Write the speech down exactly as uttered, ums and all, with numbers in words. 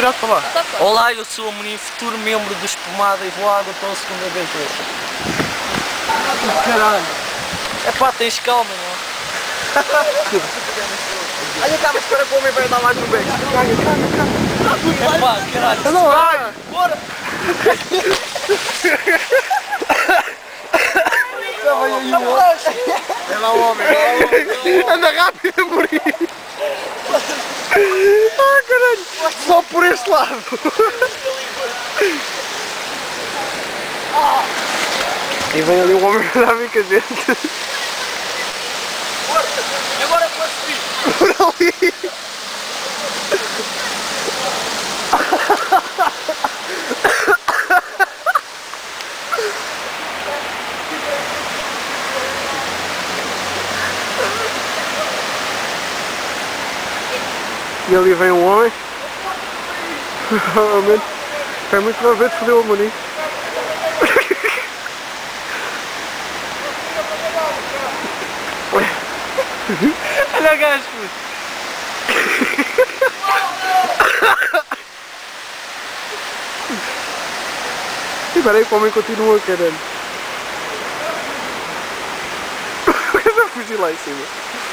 virado para lá. Olá, eu sou o menino futuro membro do Espumada e vou à água pela segunda vez hoje. Caralho. É pá, tens calma, não? Olha cá, mas espera que o homem vai dar mais um beijo. Caga, caga, caga. É pá, caralho. Não vai. Bora! Vai aí o homem. É lá o homem, é lá o homem. Anda rápido a morir. Ah, caralho. Só por este lado. E vem ali o homem para dar a bica dentro. Agora para subir! Por ali. E ali vem um homem. Provavelmente foi muito uma vez fodeu a Monique. Olha o gajo, puto! Espera aí que o homem continua, caralho. O gajo a fugir lá em cima.